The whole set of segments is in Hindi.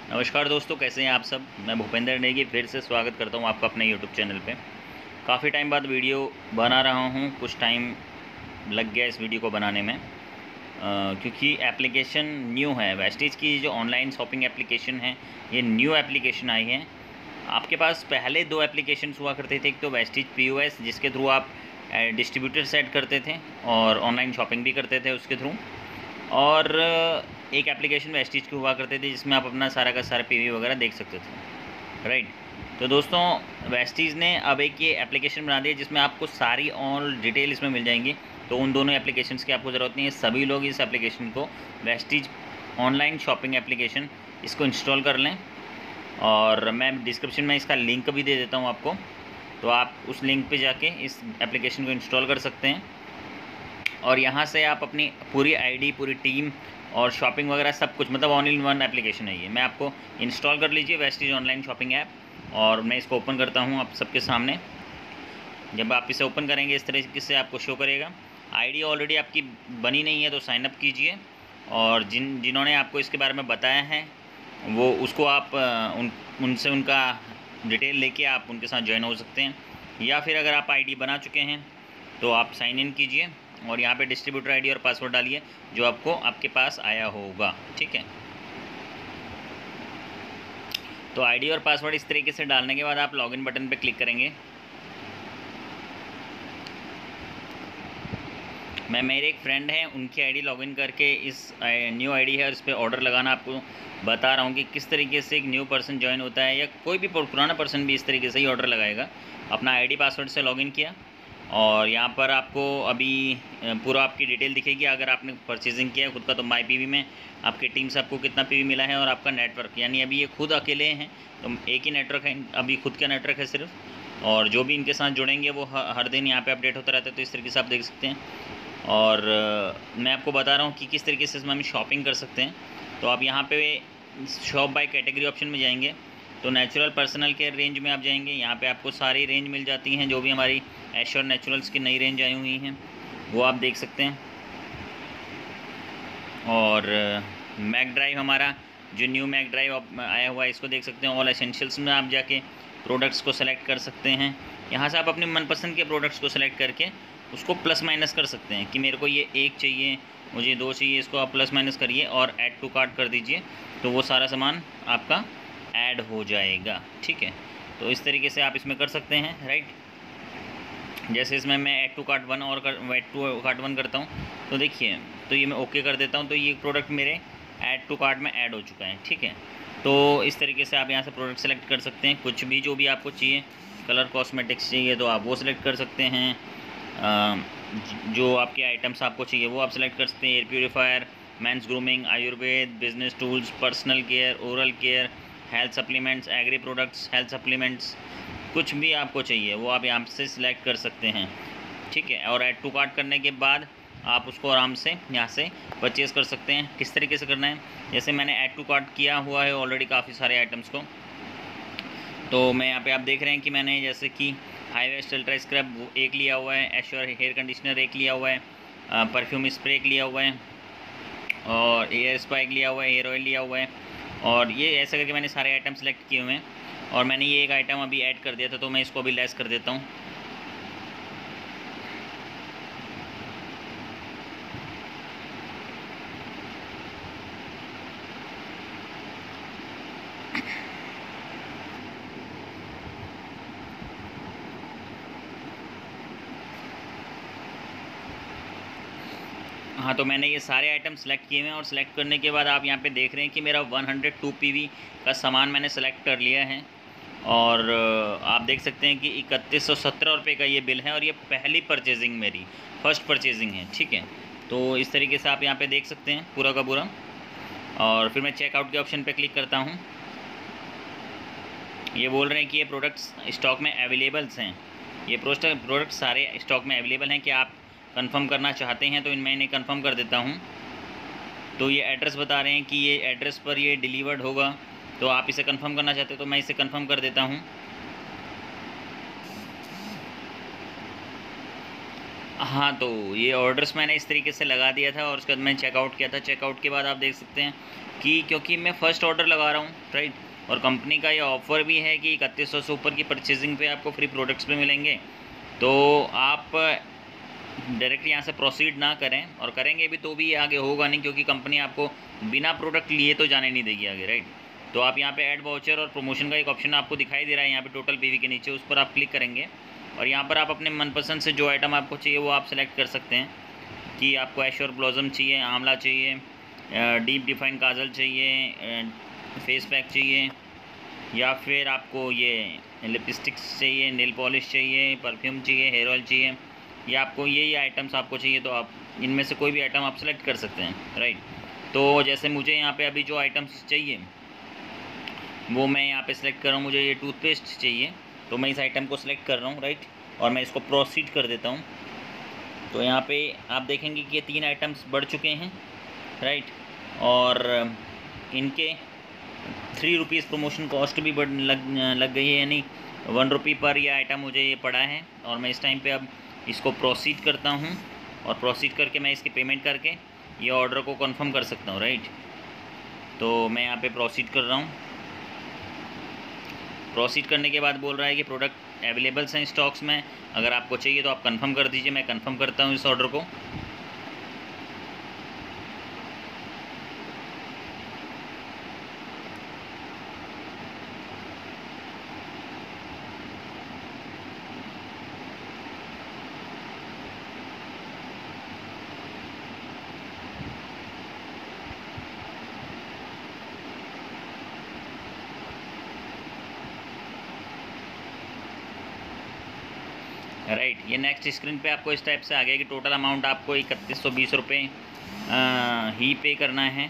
नमस्कार दोस्तों, कैसे हैं आप सब। मैं भूपेंद्र नेगी फिर से स्वागत करता हूं आपका अपने यूट्यूब चैनल पे। काफ़ी टाइम बाद वीडियो बना रहा हूं, कुछ टाइम लग गया इस वीडियो को बनाने में क्योंकि एप्लीकेशन न्यू है। वेस्टीज की जो ऑनलाइन शॉपिंग एप्लीकेशन है, ये न्यू एप्लीकेशन आई है। आपके पास पहले दो एप्लीकेशन हुआ करते थे, एक तो वेस्टीज POS जिसके थ्रू आप डिस्ट्रीब्यूटर सेट करते थे और ऑनलाइन शॉपिंग भी करते थे उसके थ्रू, और एक एप्लीकेशन वेस्टीज की हुआ करते थे जिसमें आप अपना सारा का सारा PV वगैरह देख सकते थे, राइट। तो दोस्तों, वेस्टीज ने अब एक ये एप्लीकेशन बना दी है जिसमें आपको सारी ऑल डिटेल इसमें मिल जाएंगी। तो उन दोनों एप्लीकेशंस की आपको ज़रूरत नहीं है। सभी लोग इस एप्लीकेशन को, वेस्टीज ऑनलाइन शॉपिंग एप्लीकेशन, इसको इंस्टॉल कर लें। और मैं डिस्क्रिप्शन में इसका लिंक भी दे देता हूँ आपको, तो आप उस लिंक पे जाके इस एप्लीकेशन को इंस्टॉल कर सकते हैं। और यहाँ से आप अपनी पूरी ID, पूरी टीम और शॉपिंग वगैरह सब कुछ, मतलब ऑल इन वन एप्लीकेशन है ये। मैं आपको इंस्टॉल कर लीजिए वेस्टीज ऑनलाइन शॉपिंग ऐप, और मैं इसको ओपन करता हूँ आप सबके सामने। जब आप इसे ओपन करेंगे इस तरीके से आपको शो करेगा। ID ऑलरेडी आपकी बनी नहीं है तो साइन अप कीजिए, और जिन्होंने आपको इसके बारे में बताया है वो उसको आप उनसे उनका डिटेल लेके आप उनके साथ ज्वाइन हो सकते हैं। या फिर अगर आप ID बना चुके हैं तो आप साइन इन कीजिए और यहाँ पे डिस्ट्रीब्यूटर ID और पासवर्ड डालिए जो आपको आपके पास आया होगा, ठीक है। तो ID और पासवर्ड इस तरीके से डालने के बाद आप लॉगिन बटन पे क्लिक करेंगे। मेरे एक फ्रेंड हैं, उनकी ID लॉगिन करके इस न्यू ID है और इस पर ऑर्डर लगाना आपको बता रहा हूँ कि किस तरीके से एक न्यू पर्सन ज्वाइन होता है, या कोई भी पुराना पर्सन भी इस तरीके से ही ऑर्डर लगाएगा। अपना ID पासवर्ड से लॉगिन किया और यहाँ पर आपको अभी पूरा आपकी डिटेल दिखेगी। अगर आपने परचेजिंग किया है खुद का तो माई PV में आपकी टीम से आपको कितना PV मिला है, और आपका नेटवर्क, यानी अभी ये खुद अकेले हैं तो एक ही नेटवर्क है, अभी खुद का नेटवर्क है सिर्फ, और जो भी इनके साथ जुड़ेंगे वो हर दिन यहाँ पे अपडेट होता रहता है। तो इस तरीके से आप देख सकते हैं। और मैं आपको बता रहा हूँ कि किस तरीके से इसमें हम शॉपिंग कर सकते हैं। तो आप यहाँ पे शॉप बाय कैटेगरी ऑप्शन में जाएंगे तो नेचुरल पर्सनल केयर रेंज में आप जाएंगे। यहाँ पे आपको सारी रेंज मिल जाती हैं, जो भी हमारी एश्योर नेचुरल्स की नई रेंज आई हुई हैं वो आप देख सकते हैं। और मैक ड्राइव, हमारा जो न्यू मैक ड्राइव आया हुआ है, इसको देख सकते हैं। ऑल एसेंशियल्स में आप जाके प्रोडक्ट्स को सेलेक्ट कर सकते हैं। यहाँ से आप अपने मनपसंद के प्रोडक्ट्स को सेलेक्ट करके उसको प्लस माइनस कर सकते हैं कि मेरे को ये एक चाहिए, मुझे दो चाहिए, इसको आप प्लस माइनस करिए और ऐड टू कार्ट कर दीजिए, तो वो सारा सामान आपका ऐड हो जाएगा, ठीक है। तो इस तरीके से आप इसमें कर सकते हैं, राइट। जैसे इसमें मैं ऐड टू कार्ट 1 और ऐड टू कार्ट 1 करता हूँ तो देखिए, तो ये मैं ओके कर देता हूँ तो ये प्रोडक्ट मेरे ऐड टू कार्ट में ऐड हो चुका है, ठीक है। तो इस तरीके से आप यहाँ से प्रोडक्ट सेलेक्ट कर सकते हैं, कुछ भी जो भी आपको चाहिए। कलर कॉस्मेटिक्स चाहिए तो आप वो सिलेक्ट कर सकते हैं, जो आपके आइटम्स आपको चाहिए वो आप सेलेक्ट कर सकते हैं। Air purifier, men's grooming, Ayurveda, business tools, personal care, oral care, health supplements, agri products, health supplements, कुछ भी आपको चाहिए वो आप यहाँ से सिलेक्ट कर सकते हैं, ठीक है। और ऐड टू कार्ट करने के बाद आप उसको आराम से यहाँ से परचेज़ कर सकते हैं। किस तरीके से करना है, जैसे मैंने ऐड टू कार्ट किया हुआ है ऑलरेडी काफ़ी सारे आइटम्स को, तो मैं यहाँ पे आप देख रहे हैं कि मैंने जैसे कि हाई वेस्ट अल्ट्रा स्क्रब एक लिया हुआ है, एश्योर हेयर कंडीशनर एक लिया हुआ है, परफ्यूम स्प्रे एक लिया हुआ है, और हेयर स्पा एक लिया हुआ है, हेयर ऑयल लिया हुआ है। और ये ऐसा करके मैंने सारे आइटम सेलेक्ट किए हुए हैं, और मैंने ये एक आइटम अभी ऐड कर दिया था तो मैं इसको अभी लेस कर देता हूँ। हाँ, तो मैंने ये सारे आइटम सेलेक्ट किए हुए हैं, और सेलेक्ट करने के बाद आप यहाँ पे देख रहे हैं कि मेरा 102 PV का सामान मैंने सेलेक्ट कर लिया है। और आप देख सकते हैं कि 3117 रुपये का ये बिल है, और ये पहली परचेजिंग, मेरी फर्स्ट परचेजिंग है, ठीक है। तो इस तरीके से आप यहाँ पे देख सकते हैं पूरा का पूरा। और फिर मैं चेकआउट के ऑप्शन पे क्लिक करता हूँ। ये बोल रहे हैं कि ये प्रोडक्ट्स स्टॉक में अवेलेबल्स हैं, ये प्रोडक्ट सारे स्टॉक में अवेलेबल हैं, कि आप कंफर्म करना चाहते हैं तो इनमें इन्हें कंफर्म कर देता हूँ। तो ये एड्रेस बता रहे हैं कि ये एड्रेस पर ये डिलीवर्ड होगा, तो आप इसे कंफर्म करना चाहते हो तो मैं इसे कंफर्म कर देता हूँ। हाँ, तो ये ऑर्डर्स मैंने इस तरीके से लगा दिया था और उसके बाद मैंने चेकआउट किया था। चेकआउट के बाद आप देख सकते हैं कि क्योंकि मैं फ़र्स्ट ऑर्डर लगा रहा हूँ, राइट, और कंपनी का ये ऑफ़र भी है कि 3100 से ऊपर की परचेजिंग पे आपको फ्री प्रोडक्ट्स भी मिलेंगे। तो आप डायरेक्ट यहाँ से प्रोसीड ना करें, और करेंगे भी तो भी ये आगे होगा नहीं, क्योंकि कंपनी आपको बिना प्रोडक्ट लिए तो जाने नहीं देगी आगे, राइट। तो आप यहाँ पे ऐड वाउचर और प्रमोशन का एक ऑप्शन आपको दिखाई दे रहा है यहाँ पे टोटल पीवी के नीचे, उस पर आप क्लिक करेंगे और यहाँ पर आप अपने मनपसंद से जो आइटम आपको चाहिए वो आप सेलेक्ट कर सकते हैं कि आपको ऐश्योर ब्लॉसम चाहिए, आंवला चाहिए, डीप डिफाइन काजल चाहिए, फेस पैक चाहिए, या फिर आपको ये लिपस्टिक्स चाहिए, नेल पॉलिश चाहिए, परफ्यूम चाहिए, हेयर ऑयल चाहिए, या आपको ये आइटम्स आपको चाहिए, तो आप इनमें से कोई भी आइटम आप सेलेक्ट कर सकते हैं, राइट। तो जैसे मुझे यहाँ पे अभी जो आइटम्स चाहिए वो मैं यहाँ पे सेलेक्ट कर रहा हूँ। मुझे ये टूथपेस्ट चाहिए, तो मैं इस आइटम को सिलेक्ट कर रहा हूँ, राइट, और मैं इसको प्रोसीड कर देता हूँ। तो यहाँ पे आप देखेंगे कि ये 3 आइटम्स बढ़ चुके हैं, राइट, और इनके 3 रुपीज़ प्रमोशन कॉस्ट भी लग गई है, यानी 1 रुपी पर ये आइटम मुझे ये पड़ा है। और मैं इस टाइम पे अब इसको प्रोसीड करता हूँ, और प्रोसीड करके मैं इसकी पेमेंट करके ये ऑर्डर को कंफर्म कर सकता हूँ, राइट। तो मैं यहाँ पे प्रोसीड कर रहा हूँ। प्रोसीड करने के बाद बोल रहा है कि प्रोडक्ट अवेलेबल्स हैं स्टॉक्स में, अगर आपको चाहिए तो आप कंफर्म कर दीजिए। मैं कंफर्म करता हूँ इस ऑर्डर को। राइट, ये नेक्स्ट स्क्रीन पे आपको इस टाइप से आ गया कि टोटल अमाउंट आपको 3120 रुपये ही पे करना है।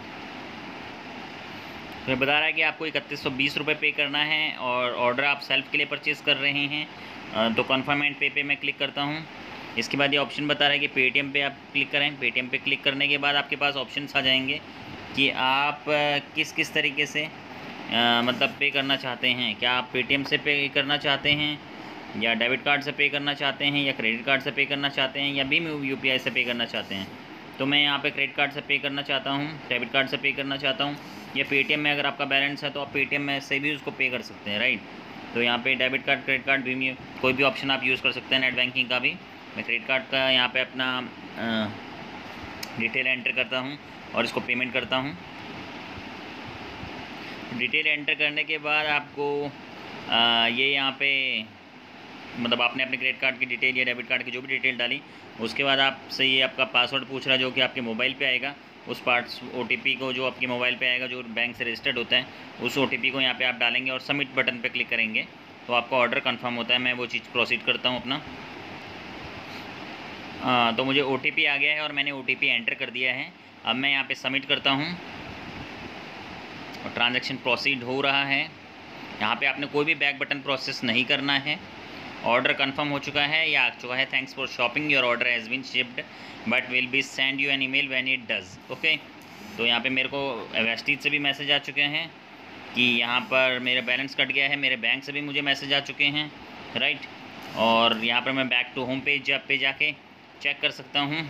तो बता रहा है कि आपको 3120 रुपये पे करना है, और ऑर्डर आप सेल्फ के लिए परचेज़ कर रहे हैं। तो कन्फर्म एंड पे मैं क्लिक करता हूँ। इसके बाद ये ऑप्शन बता रहा है कि पेटीएम पे आप क्लिक करें। पेटीएम पे क्लिक करने के बाद आपके पास ऑप्शंस आ जाएंगे कि आप किस किस तरीके से मतलब पे करना चाहते हैं। क्या आप पेटीएम से पे करना चाहते हैं, या डेबिट कार्ड से पे करना चाहते हैं, या क्रेडिट कार्ड से पे करना चाहते हैं, या भीम यूपीआई से पे करना चाहते हैं। तो मैं यहाँ पे क्रेडिट कार्ड से पे करना चाहता हूँ, डेबिट कार्ड से पे करना चाहता हूँ, या पेटीएम में अगर आपका बैलेंस है तो आप पेटीएम में से भी उसको पे कर सकते हैं, राइट। तो यहाँ पे डेबिट कार्ड, क्रेडिट कार्ड, भीम, कोई भी ऑप्शन आप यूज़ कर सकते हैं, नेट बैंकिंग का भी। मैं क्रेडिट कार्ड का यहाँ पर अपना डिटेल एंटर करता हूँ और इसको पेमेंट करता हूँ। डिटेल एंटर करने के बाद आपको ये यहाँ पे मतलब आपने अपने क्रेडिट कार्ड की डिटेल या डेबिट कार्ड की जो भी डिटेल डाली, उसके बाद आपसे ये आपका पासवर्ड पूछ रहा है जो कि आपके मोबाइल पे आएगा। उस OTP को जो आपके मोबाइल पे आएगा, जो बैंक से रजिस्टर्ड होता है, उस OTP को यहाँ पे आप डालेंगे और सबमिट बटन पे क्लिक करेंगे तो आपका ऑर्डर कंफर्म होता है। मैं वो चीज़ प्रोसीड करता हूँ अपना। तो मुझे OTP आ गया है और मैंने OTP एंटर कर दिया है। अब मैं यहाँ पर सबमिट करता हूँ और ट्रांजैक्शन प्रोसीड हो रहा है। यहाँ पे आपने कोई भी बैक बटन प्रोसेस नहीं करना है। ऑर्डर कंफर्म हो चुका है या आ चुका है। Thanks for shopping, your order has been shipped but will be send you an email when it does. Okay, तो यहाँ पे मेरे को वेस्टीज से भी मैसेज आ चुके हैं कि यहाँ पर मेरा बैलेंस कट गया है। मेरे बैंक से भी मुझे मैसेज आ चुके हैं, राइट। और यहाँ पर मैं बैक टू होम पेज पे जाके चेक कर सकता हूँ,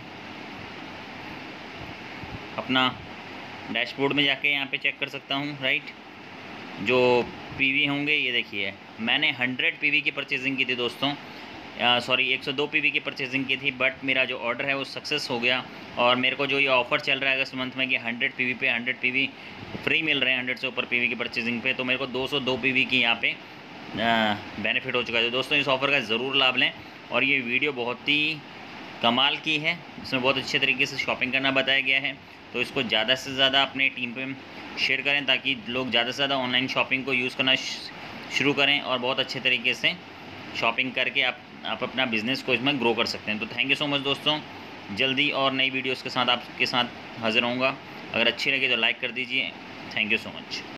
अपना डैशबोर्ड में जाके यहाँ पे चेक कर सकता हूँ, राइट। जो पीवी होंगे ये देखिए, मैंने 100 पीवी की परचेजिंग की थी दोस्तों, सॉरी 102 पीवी की परचेजिंग की थी, बट मेरा जो ऑर्डर है वो सक्सेस हो गया। और मेरे को जो ये ऑफ़र चल रहा है अगस्त मंथ में कि 100 पीवी पे 100 पीवी फ्री मिल रहे हैं, 100 से ऊपर पीवी की परचेजिंग पे, तो मेरे को 202 पीवी की यहाँ पे बेनिफिट हो चुका है। तो दोस्तों इस ऑफ़र का ज़रूर लाभ लें। और ये वीडियो बहुत ही कमाल की है, इसमें बहुत अच्छे तरीके से शॉपिंग करना बताया गया है। तो इसको ज़्यादा से ज़्यादा अपने टीम पे शेयर करें ताकि लोग ज़्यादा से ज़्यादा ऑनलाइन शॉपिंग को यूज़ करना शुरू करें और बहुत अच्छे तरीके से शॉपिंग करके आप अपना बिज़नेस को इसमें ग्रो कर सकते हैं। तो थैंक यू सो मच दोस्तों, जल्दी और नई वीडियोज़ के साथ आपके साथ हाजिर होऊंगा। अगर अच्छी लगे तो लाइक कर दीजिए। Thank you so much.